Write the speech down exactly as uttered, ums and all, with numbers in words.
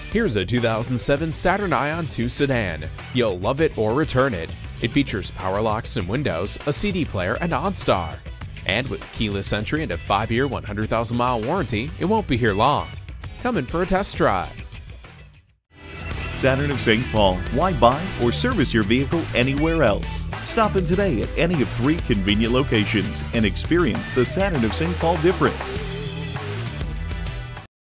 Here's a two thousand seven Saturn Ion two sedan. You'll love it or return it. It features power locks and windows, a C D player, and OnStar. And with keyless entry and a five year, one hundred thousand mile warranty, it won't be here long. Come in for a test drive. Saturn of Saint Paul. Why buy or service your vehicle anywhere else? Stop in today at any of three convenient locations and experience the Saturn of Saint Paul difference.